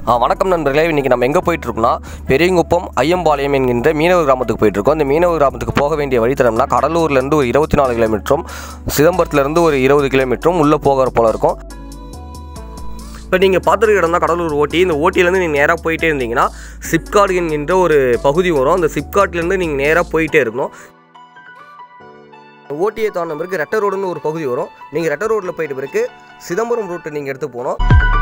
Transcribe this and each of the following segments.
வணக்கம் நண்பர்களே, இன்றைக்கி நம்ம எங்கே போயிட்டுருக்கோம்னா பெரியங்குப்பம் ஐயம்பாளையம் என்கின்ற மீனவர் கிராமத்துக்கு போயிட்டுருக்கோம். இந்த மீனவர் கிராமத்துக்கு போக வேண்டிய வழித்தடம்னா கடலூர்லேருந்து ஒரு 24 கிலோமீட்டரும் சிதம்பரத்துலேருந்து ஒரு 20 கிலோமீட்டரும் உள்ளே போகிற போல இருக்கும். இப்போ நீங்கள் பார்த்துருக்க இடம் தான் கடலூர் ஓட்டி. இந்த ஓட்டிலேருந்து நீங்கள் நேராக போயிட்டே இருந்தீங்கன்னா சிப்காட் என்கின்ற ஒரு பகுதி வரும். அந்த சிப்காட்லேருந்து நீங்கள் நேராக போயிட்டே இருக்கணும். ஓட்டியை தாண்டின பிறகு ரெட்டை ரோடுன்னு ஒரு பகுதி வரும். நீங்கள் ரெட்டை ரோட்டில் போயிட்ட பிறகு சிதம்பரம் ரூட்டை நீங்கள் எடுத்து போகணும்.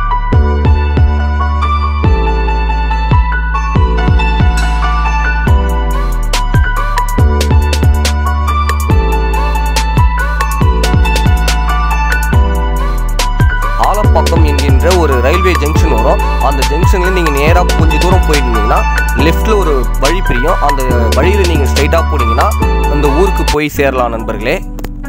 ஆலப்பாக்கம் என்கின்ற ஒரு ரயில்வே ஜங்ஷன் வரும். அந்த ஜங்ஷனில் நீங்கள் நேராக கொஞ்சம் தூரம் போயிருந்தீங்கன்னா லெஃப்டில் ஒரு வழி பிரியும். அந்த வழியில் நீங்கள் ஸ்ட்ரைட்டாக போனீங்கன்னா அந்த ஊருக்கு போய் சேரலாம் நண்பர்களே.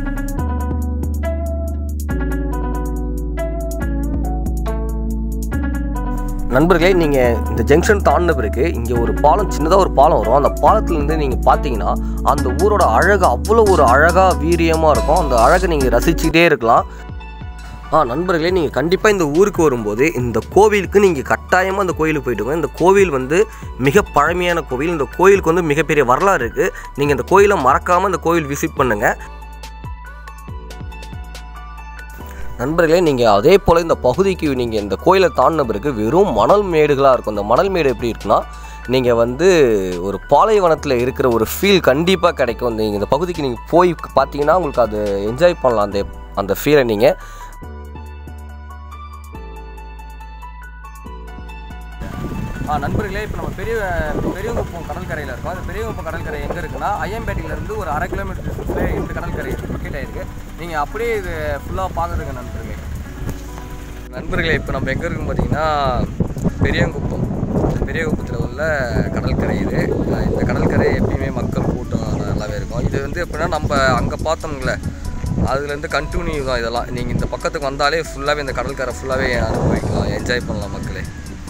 நண்பர்களே, நீங்கள் இந்த ஜங்ஷன் தாண்டின பிறகு இங்கே ஒரு பாலம், சின்னதாக ஒரு பாலம் வரும். அந்த பாலத்துலேருந்து நீங்கள் பார்த்தீங்கன்னா அந்த ஊரோட அழகு அவ்வளோ ஒரு அழகாக வீரியமாக இருக்கும். அந்த அழகை நீங்கள் ரசிச்சுக்கிட்டே இருக்கலாம். நண்பர்களே, நீங்கள் கண்டிப்பாக இந்த ஊருக்கு வரும்போது இந்த கோவிலுக்கு நீங்கள் கட்டாயமாக அந்த கோயிலுக்கு போய்ட்டுங்க. இந்த கோவில் வந்து மிக பழமையான கோவில். இந்த கோயிலுக்கு வந்து மிகப்பெரிய வரலாறு இருக்குது. நீங்கள் இந்த கோயிலை மறக்காமல் இந்த கோவில் விசிட் பண்ணுங்கள் நண்பர்களே. நீங்கள் அதே போல் இந்த பகுதிக்கு நீங்கள் இந்த கோயிலை தாண்டின பிறகு வெறும் மணல் மேடுகளாக இருக்கும். இந்த மணல் மேடு எப்படி இருக்குன்னா, நீங்கள் வந்து ஒரு பாலைவனத்தில் இருக்கிற ஒரு ஃபீல் கண்டிப்பாக கிடைக்கும். நீங்கள் இந்த பகுதிக்கு நீங்கள் போய் பார்த்தீங்கன்னா உங்களுக்கு அது என்ஜாய் பண்ணலாம். அந்த ஃபீலை நீங்கள் நண்பர்களே, இப்போ நம்ம பெரியங்குப்பம் கடற்கரையில் இருக்கோம். அந்த பெரியங்குப்பம் கடற்கரை எங்கே இருக்குன்னா, ஐயம்பேட்டையிலேருந்து ஒரு 1/2 கிலோமீட்டர் டிஸ்டன்ஸில் இந்த கடற்கரை லொக்கேட் ஆகிருக்கு. நீங்கள் அப்படியே இது ஃபுல்லாக பார்க்குறதுங்க நண்பர்களே. இப்போ நம்ம எங்கே இருக்குன்னு பார்த்தீங்கன்னா பெரியங்குப்பத்தில் உள்ள கடற்கரை இது. இந்த கடற்கரை எப்பயுமே மக்கள் கூட்டம் நல்லாவே இருக்கும். இது வந்து எப்படின்னா நம்ம அங்கே பார்த்தோம்ல, அதுலேருந்து கண்டினியூ தான் இதெல்லாம். நீங்கள் இந்த பக்கத்துக்கு வந்தாலே ஃபுல்லாகவே இந்த கடற்கரை ஃபுல்லாகவே அனுபவிக்கலாம், என்ஜாய் பண்ணலாம் மக்களே.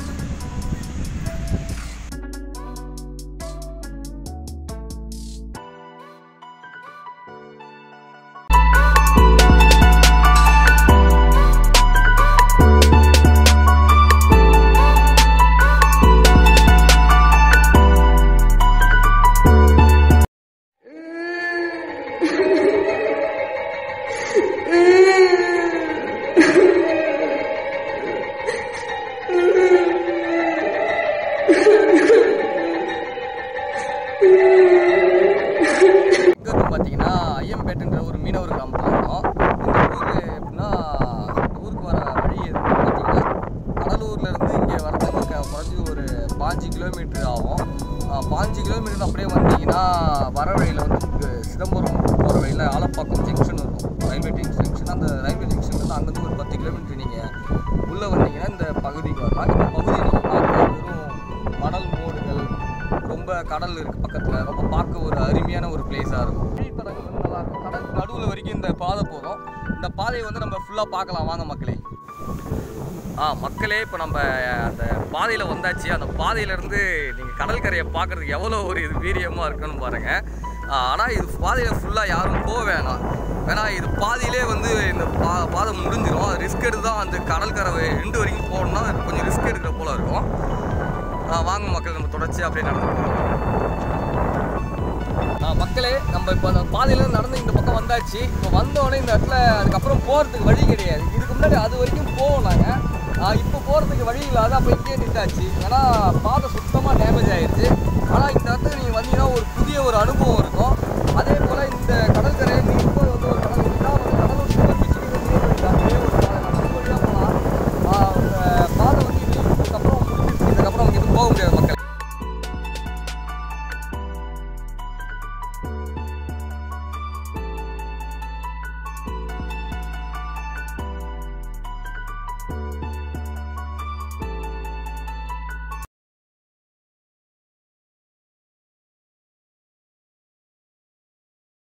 பார்த்தீங்கன்னா ஐயம்பேட்டுன்ற ஒரு மீனவர் கிராமத்தில் இருக்கும். இந்த ஊர் எப்படின்னா, ஊருக்கு வர வழி பார்த்தீங்கன்னா கடலூர்லேருந்து இங்கே வரதுக்கு குறைஞ்சி ஒரு 5 கிலோமீட்டர் ஆகும். 5 கிலோமீட்டர் அப்படியே வந்தீங்கன்னா வர வழியில் வந்து சிதம்பரம் போகிற வழியில் ஆலப்பாக்கம் ஜங்ஷன் இருக்கும், ரயில்வே ஜங்ஷன். அந்த ரயில்வே ஜங்ஷன்லேருந்து அங்கேருந்து ஒரு 10 கிலோமீட்டர் நீங்கள் உள்ளே வந்தீங்கன்னா இந்த பகுதிக்கு வரலாம். இந்த பகுதியை நீங்கள் பார்க்க வெறும் மணல் மோடுகள், ரொம்ப கடல் இருக்குது பக்கத்தில், ரொம்ப பார்க்க ஒரு அருமையான ஒரு பிளேஸாக இருக்கும். வழித்தடங்கள் வந்து நல்லாயிருக்கும். கடல் நடுவில் வரைக்கும் இந்த பாதை போகும். இந்த பாதையை வந்து நம்ம ஃபுல்லாக பார்க்கலாம் வாங்க மக்களே. மக்களே, இப்போ நம்ம அந்த பாதையில் வந்தாச்சு. அந்த பாதையிலேருந்து நீங்கள் கடற்கரையை பார்க்குறதுக்கு எவ்வளோ ஒரு இது வீரியமாக இருக்குன்னு பாருங்கள். ஆனால் இது பாதையில் ஃபுல்லாக யாரும் போக வேணாம். ஏன்னா இது பாதியிலே வந்து இந்த பாதை முடிஞ்சிடும். அது ரிஸ்க் எடுத்து தான் அந்த கடற்கரை எண்டு வரைக்கும் போகணுன்னா கொஞ்சம் ரிஸ்க் எடுக்கிற போல் இருக்கும். வாங்க மக்கள், நம்ம தொடர்ச்சி அப்படியே நடந்து போகலாம். மக்களே, நம்ம இப்போ அந்த பாதையிலேருந்து நடந்து இந்த பக்கம் வந்தாச்சு. இப்போ வந்தோடனே இந்த இடத்துல அதுக்கப்புறம் போகிறதுக்கு வழி கிடையாது. இதுக்கு முன்னாடி அது வரைக்கும் போவோம் நாங்கள். இப்போ போகிறதுக்கு வழி இல்லாத அப்போ இங்கேயே நின்றாச்சு. ஏன்னா பாதை சுத்தமாக டேமேஜ் ஆகிடுச்சு. ஆனால் இந்த இடத்துக்கு நீங்கள் வந்தீங்கன்னா ஒரு புதிய ஒரு அனுபவம் இருக்கும்.